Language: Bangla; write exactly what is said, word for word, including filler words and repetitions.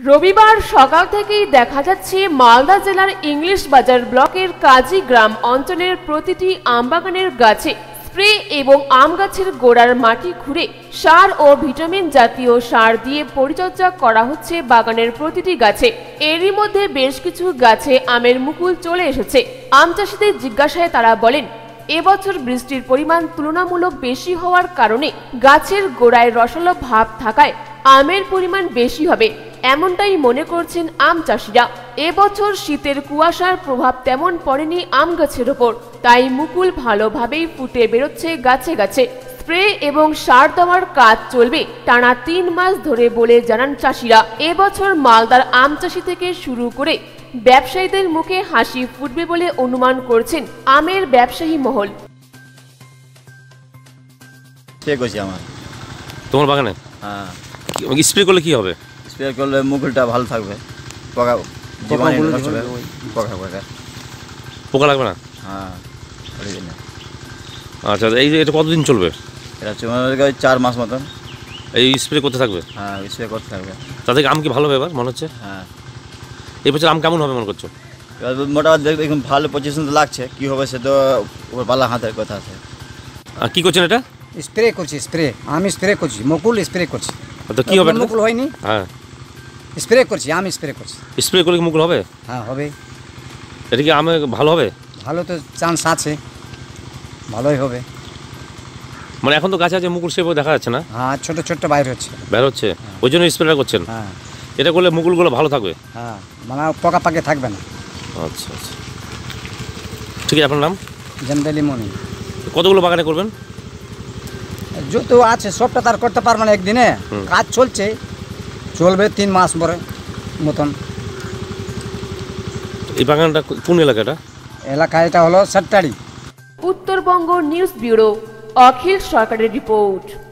রবিবার সকাল থেকেই দেখা যাচ্ছে মালদা জেলার ইংলিশ বাজার ব্লকের কাজী গ্রাম অঞ্চলের প্রতিটি আমবাগানের গাছে স্প্রে এবং আম গাছের গোড়ার মাটি খুঁড়ে সার ও ভিটামিন জাতীয় সার দিয়ে পরিচর্যা করা হচ্ছে বাগানের প্রতিটি গাছে। এরই মধ্যে বেশ কিছু গাছে আমের মুকুল চলে এসেছে। আম চাষিদের জিজ্ঞাসায় তারা বলেন, এবছর বৃষ্টির পরিমাণ তুলনামূলক বেশি হওয়ার কারণে গাছের গোড়ায় রসালো ভাব থাকায় আমের পরিমাণ বেশি হবে, এমনটাই মনে করছেন আম চাষিরা। এবছর শীতের কুয়াশার প্রভাব তেমন পড়েনি আম গাছের ওপর, তাই মুকুল ভালোভাবেই ফুটে বেরোচ্ছে গাছে গাছে। স্প্রে এবং সার দেওয়ার কাজ চলবে টানা তিন মাস ধরে বলে জানান চাষিরা। এবছর মালদার আম চাষি থেকে শুরু করে ব্যবসায়ীদের মুখে হাসি ফুটবে বলে অনুমান করছেন আমের ব্যবসায়ী মহল। তোমার বাগানে হ্যাঁ স্প্রে করলে কি হবে? স্প্রে করলে মুকুলটা ভালো থাকবে, পোকা পোকা লাগবে না। হ্যাঁ আচ্ছা, এই এটা কতদিন চলবে? এটা চার মাস মতন এই স্প্রে করতে থাকবে? হ্যাঁ স্প্রে করতে থাকবে। তাতে আম কি ভালো হবে এবার মনে হচ্ছে? হ্যাঁ এই বছর আম কেমন হবে মনে করছো? মোটামুটি দেখবে এখন ভালো পজিশন তো লাগছে, কি হবে সে তো ওর বালা হাতের কথা আছে। আর কি করছেন এটা? স্প্রে করছি, স্প্রে আমি স্প্রে করছি, মুকুল স্প্রে করছি। তো কি হবে? মুকুল হয়নি, হ্যাঁ স্প্রে করছি, আমি স্প্রে করছি। স্প্রে করলে কি মুকুল হবে? হ্যাঁ হবে। এটা কি আমে ভালো হবে? ভালো তো চান্স আছে, ভালোই হবে। মানে এখন তো গাছে আছে মুকুল সেভাবে দেখা যাচ্ছে না। হ্যাঁ ছোট ছোট বাইর হচ্ছে, বের হচ্ছে, ওই জন্য স্প্রেটা করছেন। হ্যাঁ এটা করলে মুকুলগুলো ভালো থাকবে। হ্যাঁ মানে পোকা পাকে থাকবে না। আচ্ছা আচ্ছা ঠিক আছে। আপনার নাম? জেনারেলি মনি। কতগুলো বাগানে করবেন? যত আছে সবটা তার করতে পারবে না একদিনে, কাজ চলছে, চলবে তিন মাস পরে মতন। এই বাগানটা কোন এলাকাটা? এলাকা এটা হলো সাতটাড়ি। উত্তরবঙ্গ নিউজ ব্যুরো, অখিল সরকারের রিপোর্ট।